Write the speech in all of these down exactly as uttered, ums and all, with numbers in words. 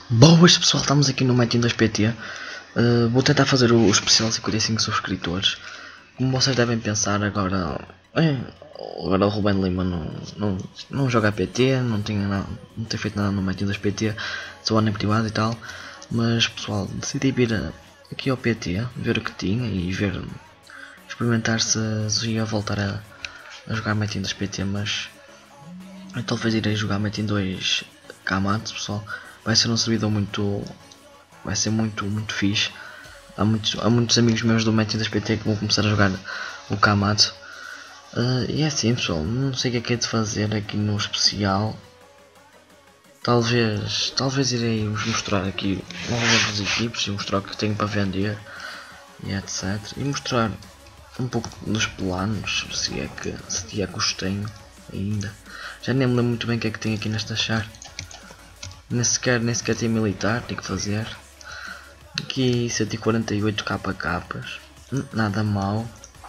Boas pessoal, estamos aqui no Metin dois P T. Uh, vou tentar fazer o, o especial cinquenta e cinco subscritores. Como vocês devem pensar, agora é, agora o Ruben Lima não, não, não joga P T, não tem, não, não tem feito nada no Metin dois P T, só anda em privado e tal. Mas pessoal, decidi vir aqui ao P T, ver o que tinha e ver, experimentar se, se ia voltar a, a jogar Metin dois P T, mas eu talvez irei jogar Metin dois Kamatsu, pessoal. Vai ser um servidor muito, vai ser muito, muito fixe. Há muitos, há muitos amigos meus do Metin dois P T que vão começar a jogar o Kamatsu. Uh, e é assim pessoal, não sei o que é que é de fazer aqui no especial. Talvez, talvez irei vos mostrar aqui novamente as equipes e mostrar o que tenho para vender e etcétera. E mostrar um pouco dos planos, se é que, se é que os tenho ainda. Já nem me lembro muito bem o que é que tem aqui nesta char. Nem sequer, nem sequer tem militar, tem que fazer. Aqui cento e quarenta e oito K Ks, nada mal.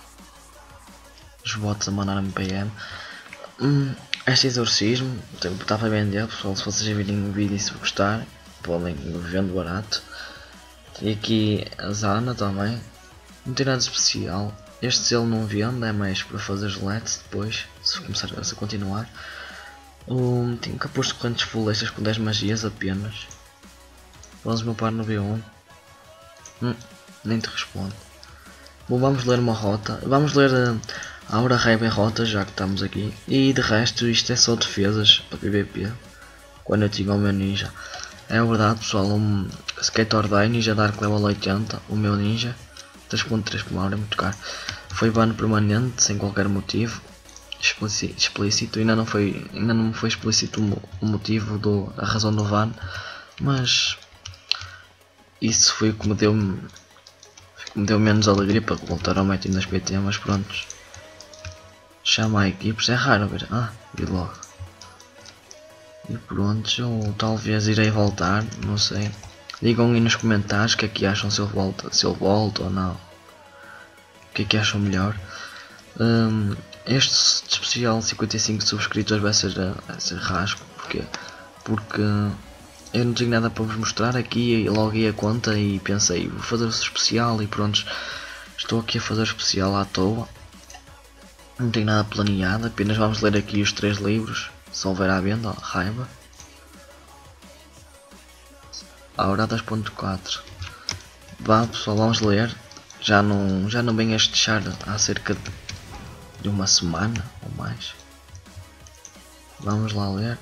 Os bots a mandar-me P M. Hum, este exorcismo, estava a vender, pessoal, se vocês virem o vídeo e se gostar, podem vendo barato. Tem aqui a Zana também, não tem nada de especial. Este selo não vende, é mais para fazer os L E Ds depois, se começar a continuar. Um, tenho capuz de correntes florestas com dez magias apenas. Vamos meu par no B um. Hum, nem te respondo. Bom, vamos ler uma rota. Vamos ler uh, a Aura Raven rota, já que estamos aqui. E de resto isto é só defesas para P V P. Quando eu tinha o meu ninja. É verdade pessoal, um Skater Day Ninja Dark level oitenta. O meu ninja. três ponto três por hora, é muito caro. Foi ban permanente, sem qualquer motivo. Explícito, ainda não foi, ainda não foi explícito o motivo, do, a razão do van, mas isso foi o que me deu, que me deu menos alegria para voltar ao Metin dois P T, mas pronto. Chama a equipes, é raro ver, ah, vi logo. E pronto, eu talvez irei voltar, não sei. Digam aí nos comentários o que é que acham, se eu volto, se eu volto ou não. O que é que acham melhor. Um, este especial cinquenta e cinco subscritores vai ser, vai ser rasco, porque, porque eu não tenho nada para vos mostrar aqui e logo ia a conta e pensei, vou fazer o especial e pronto, estou aqui a fazer o especial à toa, não tenho nada planeado, apenas vamos ler aqui os três livros, se houver à venda, ó, raiva. Aura dois ponto quatro, vá pessoal, vamos ler, já não, já não venho a deixar há cerca de de uma semana ou mais. Vamos lá ler.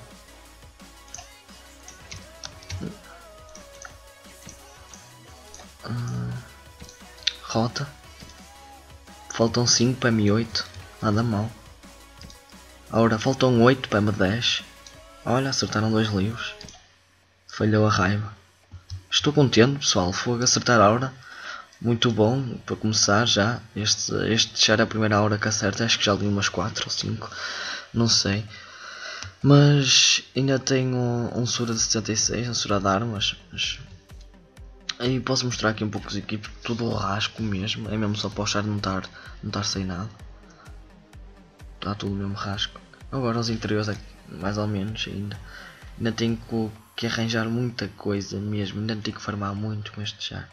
Hum, rota. Faltam cinco para M oito. Nada mal. Agora faltam oito para M dez. Olha, acertaram dois livros. Falhou a raiva. Estou contente pessoal. Fogo, acertar a hora. Muito bom, para começar já, este, este já era a primeira hora que acerta, acho que já li umas quatro ou cinco, não sei. Mas ainda tenho um, um Sura de setenta e seis, um Sura de armas. Mas... aí posso mostrar aqui um pouco as equipes, tudo o rasco mesmo, é mesmo só para o char não estar, não estar sem nada. Está tudo mesmo rasco. Agora os interiores é mais ou menos ainda. Ainda tenho que, que arranjar muita coisa mesmo, ainda tenho que farmar muito com este char.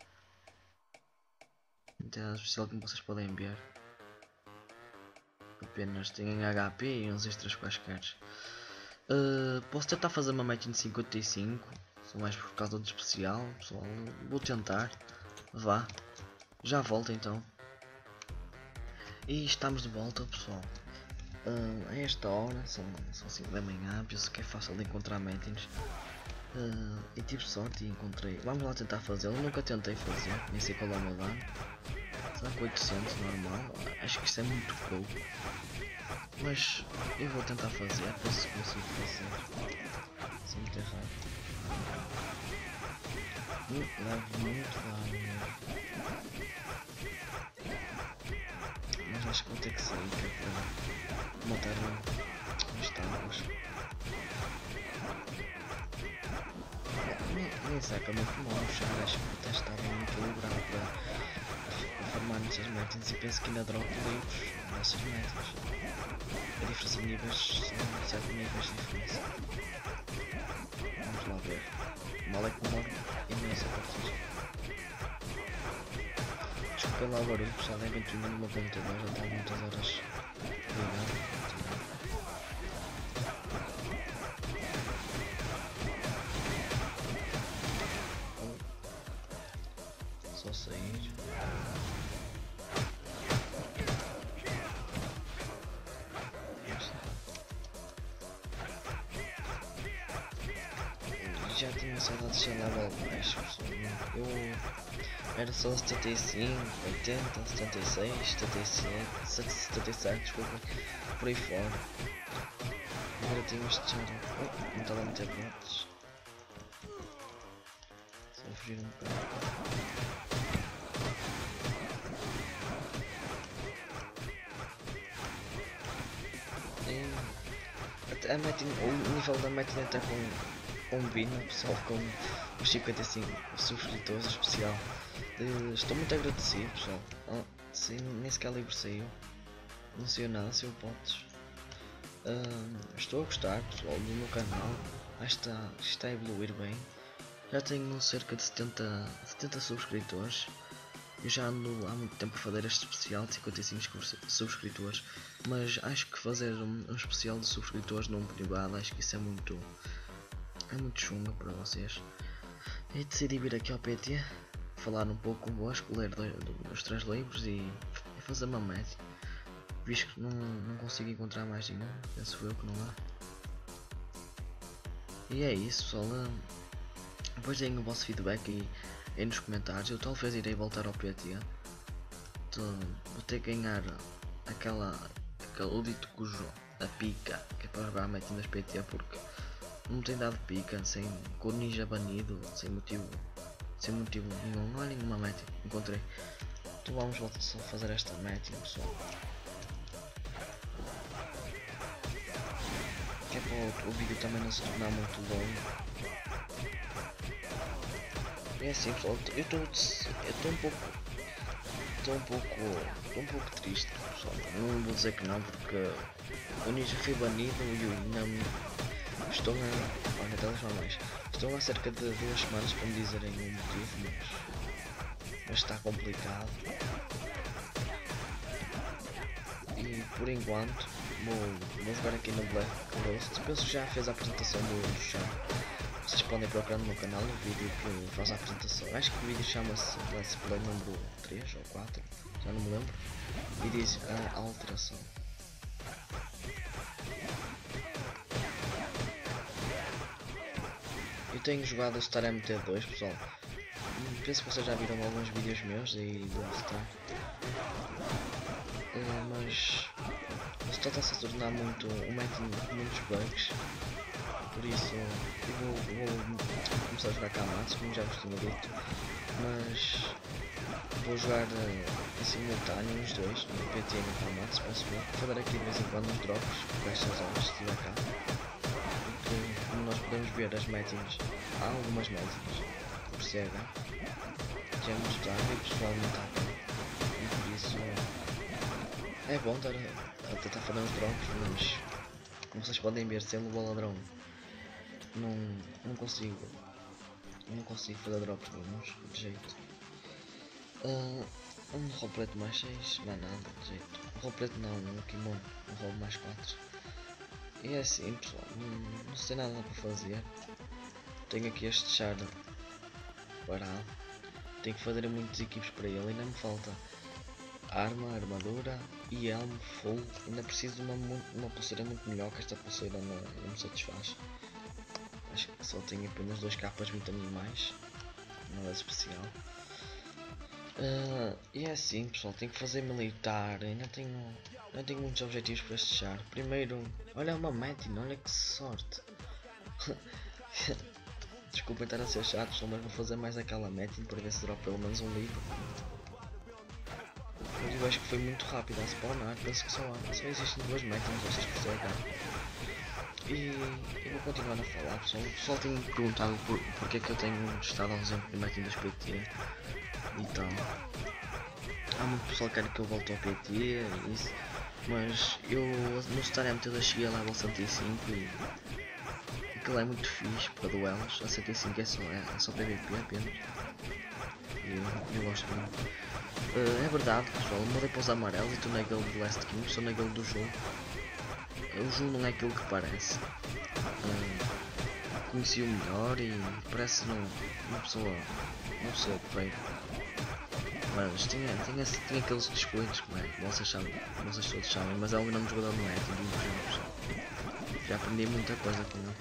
Não tem nada especial como vocês podem ver. Apenas têm H P e uns extras quaisquer. Uh, posso tentar fazer uma Metin cinquenta e cinco. Só mais por causa do especial. Pessoal, vou tentar. Vá. Já volto então. E estamos de volta pessoal. Uh, a esta hora, são, são cinco da manhã. Penso que é fácil de encontrar Metins. Uh, e tive sorte e encontrei. Vamos lá tentar fazê-lo. Nunca tentei fazer, nem sei qual é o meu dano. Será que oitocentos normal? Acho que isto é muito pouco. Mas eu vou tentar fazer, ver se consigo fazer. Isso é muito errado. Eu levo muito dano. Mas acho que vou ter que sair, que é para matar os tábuas. Nem saca muito mal o char, acho que até estava muito equilibrado para formar nessas metas e penso que ainda dropo livros nessas metas. A diferença de níveis são sete níveis de diferença. Vamos lá ver. O mal é que demora imensa partida. Desculpem lá o barulho, pessoal, devem ter no meu computador, já está há muitas horas ligado. Só sair. Já tinha saudade de ser level baixo, pessoal. Eu era só setenta e cinco, oitenta, setenta e seis, setenta e sete, setenta e sete, desculpa, por aí fora. Agora tenho este charo. Oh, não estava a meter pontos. Só fugir um bocado. A Metin, o nível da Metin está com combina, pessoal, com os cinquenta e cinco subscritores especial. Uh, estou muito agradecido, pessoal. Oh, sim, nem sequer livro saiu. Não saiu nada, saiu pontos. Uh, estou a gostar, pessoal, do meu canal. Acho que está, está a evoluir bem. Já tenho cerca de setenta, setenta subscritores. Eu já ando há muito tempo a fazer este especial de cinquenta e cinco subscritores, mas acho que fazer um, um especial de subscritores num privado, acho que isso é muito é muito chunga para vocês. E decidi vir aqui ao P T, falar um pouco convosco, ler dois, os três livros e, e fazer uma média, visto que não, não consigo encontrar mais nenhum, penso eu que não há. E é isso, pessoal. Depois deem o vosso feedback e aí nos comentários. Eu talvez irei voltar ao P T. Tô, vou ter que ganhar aquela, aquele dito cujo a pica, que é para jogar a Metin das P T, porque não tem dado pica, sem, com o ninja banido, sem motivo, sem motivo nenhum, não há nenhuma Metin, encontrei. Então vamos voltar só a fazer esta Metin, pessoal. Que é para o, o vídeo também não se tornar muito longo. É assim, pessoal, eu estou eu estou um pouco estou um pouco estou um pouco triste, pessoal. Não vou dizer que não, porque o ninja foi banido e eu não estou a olha, telemóveis. Estou há cerca de duas semanas para me dizerem o motivo, mas, mas está complicado. E por enquanto vou, vou jogar aqui no Black Ghost. Penso que já fez a apresentação do, do chá. Vocês podem procurar no meu canal o vídeo que faz a apresentação. Acho que o vídeo chama-se Let's Play número três ou quatro, já não me lembro. E diz a alteração. Eu tenho jogado Star M T dois, pessoal. Penso que vocês já viram alguns vídeos meus aí do Star. É, mas o Star está-se a tornar muito um método com muitos bugs. Por isso eu vou, vou começar a jogar Kamatsu, como já vos tinha dito, mas vou jogar uh, em simultâneo os dois, no P T e no Kamatsu, penso eu. Vou fazer aqui de vez em quando uns drops, por estas horas, se estiver cá. Porque como nós podemos ver as métricas, há algumas métricas por C H, que é mostrar e o pessoal não está aqui. E por isso é bom estar a, a tentar fazer uns drops, mas como vocês podem ver, sendo o ladrão, não, não consigo não consigo fazer drops nenhums, de jeito. Uh, um roleplay mais seis, não é nada, de jeito. Um roleplay não, um kimono, um rolo mais quatro. E é assim, pessoal, não, não sei nada para fazer. Tenho aqui este char parado. Tenho que fazer muitas equipes para ele, ainda me falta arma, armadura e elmo full. Ainda preciso de uma, uma pulseira muito melhor, que esta pulseira não, não me satisfaz. Acho que só tenho apenas dois capas muito animais, nada especial. Uh, e é assim, pessoal, tenho que fazer militar. Ainda tenho, não tenho muitos objetivos para este char. Primeiro, olha uma Metin, olha que sorte. Desculpem estar a ser chato, pessoal, mas vou fazer mais aquela Metin para ver se dropa pelo menos um livro. Mas eu acho que foi muito rápido a spawnar, penso que só, há, só existem duas Metins, vocês percebem. E eu vou continuar a falar, pessoal. O pessoal tem me perguntado por, porque é que eu tenho estado ausente do Metin das P T. Então, há muito pessoal que quer que eu volte ao P T e isso, mas eu no Star M T dois cheguei a level cento e cinco e, e aquilo é muito fixe para duelos. A setenta e cinco é só, é, é só P V P apenas. E eu, eu gosto muito. Uh, é verdade, pessoal, eu mudei para os amarelos e estou na guild do Last King, estou na guild do Ju. O Ju não é aquilo que parece. Uh, conheci-o melhor e parece não, uma pessoa. uma pessoa feia. Mas tinha, tinha, tinha aqueles descuidos, como é? Vocês sabem, vocês todos sabem, mas é um grande jogador, não é? Já, já aprendi muita coisa com ele.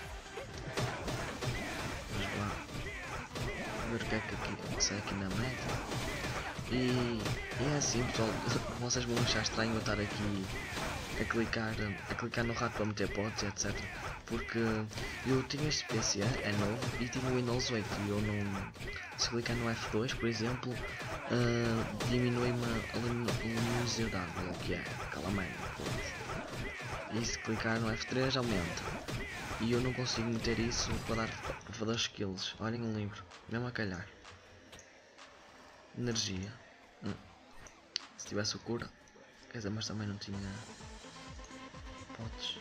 Vamos lá ver o que é que aqui, sai aqui na meta. E, e é assim, pessoal, vocês vão achar estranho eu estar aqui a clicar, a clicar no rato para meter pods, etcétera. Porque eu tinha este P C, é novo, e tinha o Windows oito e eu não... Se clicar no F dois, por exemplo, uh, diminui-me a luminosidade, ou o que é, aquela merda. E se clicar no F três aumenta. E eu não consigo meter isso para dar, para dar skills. Olhem um livro, mesmo a calhar. Energia. Hum. Se tivesse o cura. Quer dizer, mas também não tinha. Podes.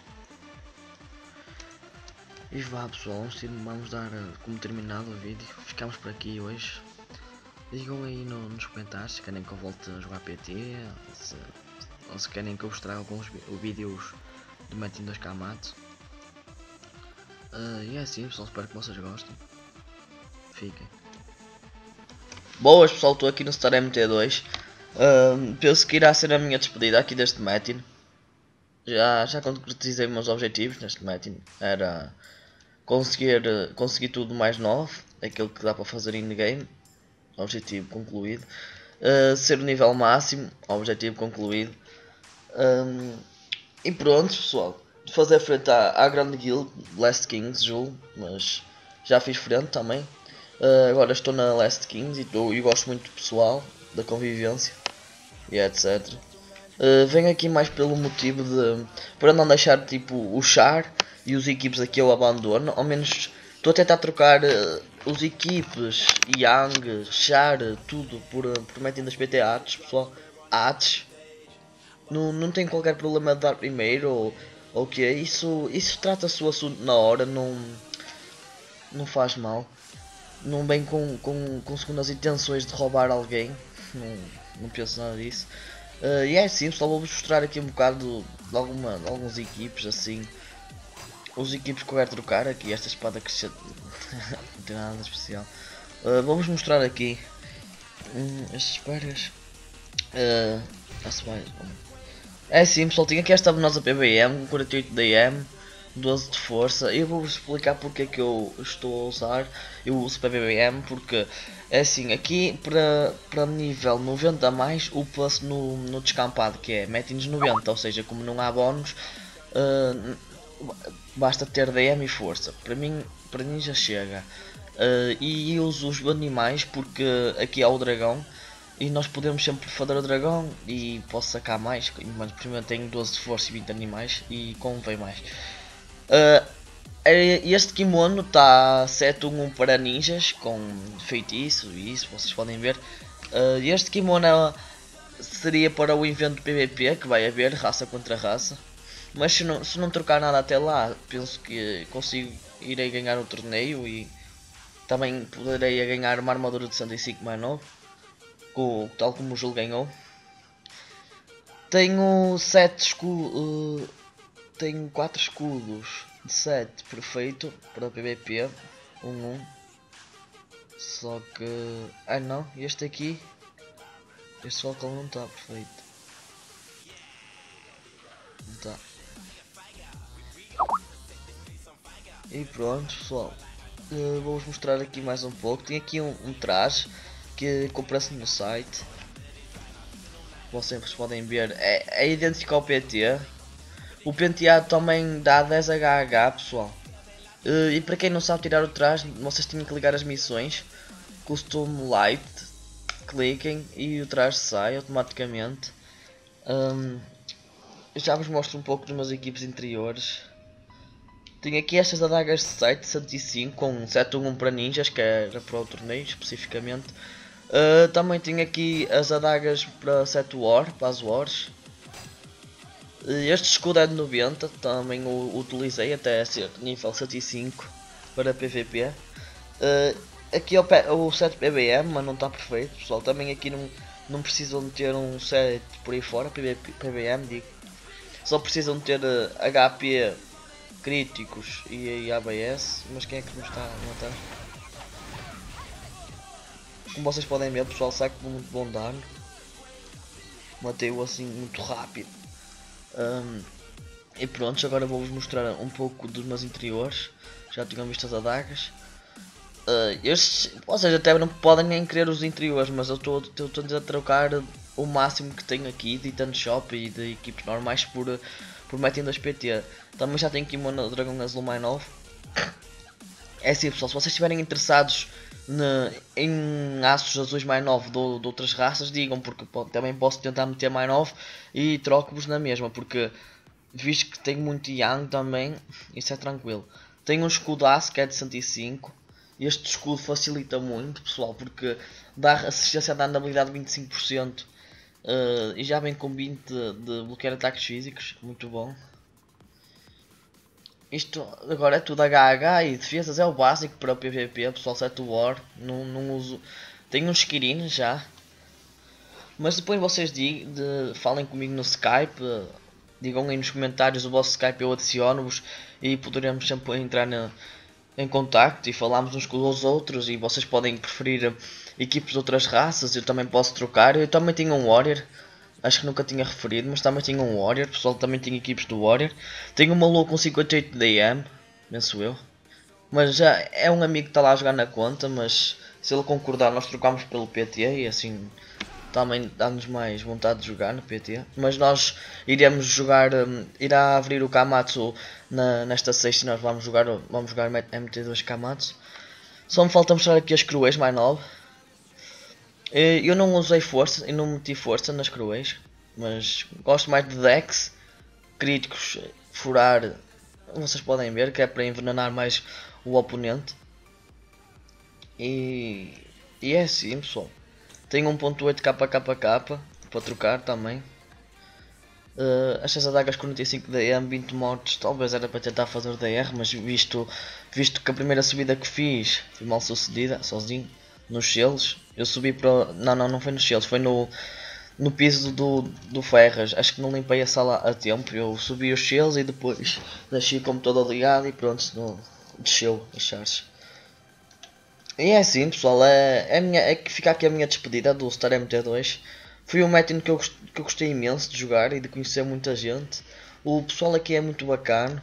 E vá pessoal, vamos, ter, vamos dar como terminado o vídeo. Ficamos por aqui hoje. Digam aí no, nos comentários se querem que eu volte a jogar P T. Se, ou se querem que eu vos traga alguns vídeos do Metin dois K Mato. Uh, e é assim pessoal, espero que vocês gostem. Fiquem. Boas pessoal, estou aqui no Star M T dois. Uh, penso que irá ser a minha despedida aqui deste Metin. Já, já concretizei meus objetivos neste Metin. Era conseguir, conseguir tudo mais novo, aquilo que dá para fazer in-game. Objetivo concluído. Uh, ser o nível máximo, objetivo concluído. Um, e pronto pessoal, de fazer frente à, à grande guild, Last Kings, Jul, mas já fiz frente também. Uh, agora estou na Last Kings e, tô, e gosto muito do pessoal, da convivência e etcétera. Uh, venho aqui mais pelo motivo de, para não deixar tipo o char e os equipes aqui eu abandono, ao menos estou a tentar trocar uh, os equipes, Yang, char, tudo por, por metem das P T Ads, pessoal, Ads. Não, não tem qualquer problema de dar primeiro ou o que é, isso, isso trata-se o assunto na hora, não, não faz mal. Não vem com, com, com segundas intenções de roubar alguém, não, não penso nada disso. Uh, e é assim, pessoal, vou-vos mostrar aqui um bocado de, alguma, de algumas equipes, assim. Os equipes que eu quero trocar aqui, esta espada que não tem nada de especial. Uh, vou-vos mostrar aqui hum, estas esferas. Uh, é assim, pessoal, tinha aqui esta venenosa P B M, quarenta e oito D M. doze de força. Eu vou-vos explicar porque é que eu estou a usar. Eu uso P B M porque é assim, aqui para, para nível noventa a mais, upa-se no, no descampado, que é mete-nos noventa, ou seja, como não há bónus, uh, basta ter D M e força. Para mim, para mim já chega. Uh, e eu uso os animais porque aqui há o dragão e nós podemos sempre fazer o dragão e posso sacar mais, mas primeiro tenho doze de força e vinte animais e convém mais. Uh, este kimono está sete um um para ninjas com feitiço e isso vocês podem ver. Uh, este kimono seria para o evento P V P que vai haver raça contra raça, mas se não, se não trocar nada até lá, penso que consigo irei ganhar o torneio e também poderei ganhar uma armadura de cento e cinco mais nove, com, tal como o Jul ganhou. Tenho sete escudos. Uh, Tenho quatro escudos de sete, perfeito para P V P, um um. Só que... ah não, este aqui, este focal não está perfeito. Não está. E pronto pessoal, uh, vou-vos mostrar aqui mais um pouco. Tem aqui um, um traje que comprei-se no site. Vocês podem ver, é, é idêntico ao P T. O penteado também dá dez H H pessoal. Uh, e para quem não sabe tirar o traje, vocês têm que ligar as missões. Custom Light, cliquem e o traje sai automaticamente. Um, já vos mostro um pouco dos meus equipes interiores. Tenho aqui estas adagas de site cento e cinco com sete um um para ninjas, que era para o torneio especificamente. Uh, também tenho aqui as adagas para sete war, para as wars. Este escudo é de noventa, também o utilizei até ser nível cento e cinco para P V P. Uh, aqui é o, o set P B M, mas não está perfeito, pessoal. Também aqui não, não precisam de ter um set por aí fora, P B M, digo. Só precisam de ter uh, H P críticos e, e A B S. Mas quem é que me está a matar? Como vocês podem ver, pessoal, sai com muito bom dano. Matei-o assim muito rápido. Um, e pronto, agora vou-vos mostrar um pouco dos meus interiores. Já tinham visto as adagas. Uh, estes, vocês até não podem nem querer os interiores, mas eu estou a trocar o máximo que tenho aqui de Titan Shop e de equipes normais por, por Metin dois P T. Também já tenho aqui uma Dragão Azul mais novo. É assim, pessoal, se vocês estiverem interessados ne, em aços azuis mais novos de, de outras raças, digam, porque pô, também posso tentar meter mais novo e troco-vos na mesma, porque visto que tenho muito Yang também, isso é tranquilo. Tenho um escudo aço que é de cento e cinco. Este escudo facilita muito, pessoal, porque dá assistência a dano de habilidade de vinte e cinco por cento uh, e já vem com vinte de, de bloquear ataques físicos, muito bom. Isto agora é tudo H H e defesas, é o básico para o P V P, pessoal, set war, não, não uso, tenho uns skirins já. Mas depois vocês de, de, falem comigo no Skype, uh, digam aí nos comentários o vosso Skype, eu adiciono-vos e poderemos sempre entrar na... em contacto e falamos uns com os outros, e vocês podem preferir equipes de outras raças, eu também posso trocar. Eu também tenho um Warrior, acho que nunca tinha referido, mas também tenho um Warrior, pessoal, também tenho equipes do Warrior. Tenho uma Lua com cinquenta e oito D M, penso eu, mas já é um amigo que está lá a jogar na conta, mas se ele concordar nós trocamos pelo P T e assim também dá-nos mais vontade de jogar no P T. Mas nós iremos jogar, um, irá abrir o Kamatsu na, nesta sexta e nós vamos jogar, vamos jogar M T dois Kamatsu. Só me falta mostrar aqui as cruês mais novas. Eu não usei força, e não meti força nas cruês, mas gosto mais de Dex, críticos, furar, vocês podem ver que é para envenenar mais o oponente. E, e é assim, pessoal. Tenho um ponto oito K K K para trocar também. Uh, estas adagas quarenta e cinco D M, vinte mortes, talvez era para tentar fazer D R, mas visto, visto que a primeira subida que fiz foi mal sucedida, sozinho, nos selos, eu subi para... Não, não, não foi nos selos, foi no, no piso do, do Ferras. Acho que não limpei a sala a tempo, eu subi os selos e depois deixei o computador ligado e pronto, no, desceu as charges. E é assim, pessoal, é, é, minha, é que fica aqui a minha despedida do Star M T dois. Foi um Metin que eu, que eu gostei imenso de jogar e de conhecer muita gente. O pessoal aqui é muito bacana.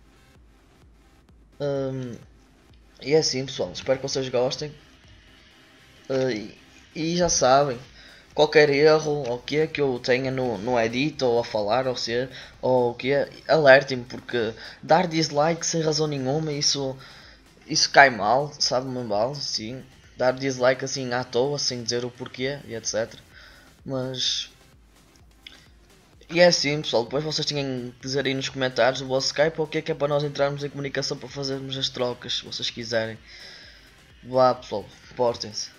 Um, e é assim, pessoal, espero que vocês gostem. Uh, e, e já sabem, qualquer erro ou que é que eu tenha no, no edit ou a falar ou ser, ou o que é, alertem-me, porque dar dislike sem razão nenhuma, isso... Isso cai mal, sabe-me mal, sim. Dar dislike assim à toa, sem dizer o porquê e etcétera. Mas... E é assim, pessoal, depois vocês têm que dizer aí nos comentários o vosso Skype ou o que é que é para nós entrarmos em comunicação para fazermos as trocas, se vocês quiserem. Vá, pessoal, portem-se.